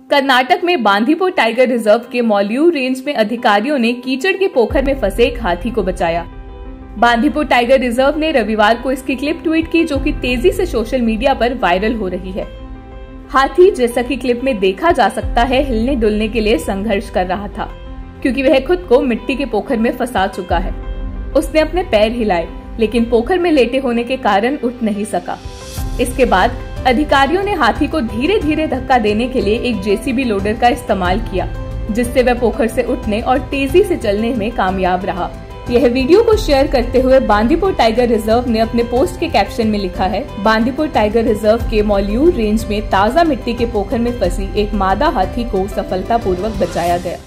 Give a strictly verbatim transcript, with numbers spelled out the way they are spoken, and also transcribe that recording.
कर्नाटक में Bandipur tiger reserve के मौल्यूर range में अधिकारियों ने कीचड़ के पोखर में फंसे एक हाथी को बचाया। बांदीपुर टाइगर रिजर्व ने रविवार को इसकी क्लिप ट्वीट की, जो कि तेजी से सोशल मीडिया पर वायरल हो रही है। हाथी, जैसा कि क्लिप में देखा जा सकता है, हिलने डुलने के लिए संघर्ष कर रहा था, क्योंकि वह खुद को मिट्टी के पोखर में फंसा चुका है। उसने अपने पैर हिलाए, लेकिन पोखर में लेटे होने के कारण उठ नहीं सका। इसके बाद अधिकारियों ने हाथी को धीरे धीरे धक्का देने के लिए एक जेसीबी लोडर का इस्तेमाल किया, जिससे वह पोखर से उठने और तेजी से चलने में कामयाब रहा। यह वीडियो को शेयर करते हुए बांदीपुर टाइगर रिजर्व ने अपने पोस्ट के कैप्शन में लिखा है, बांदीपुर टाइगर रिजर्व के मौल्यूर रेंज में ताजा मिट्टी के पोखर में फंसी एक मादा हाथी को सफलतापूर्वक बचाया गया।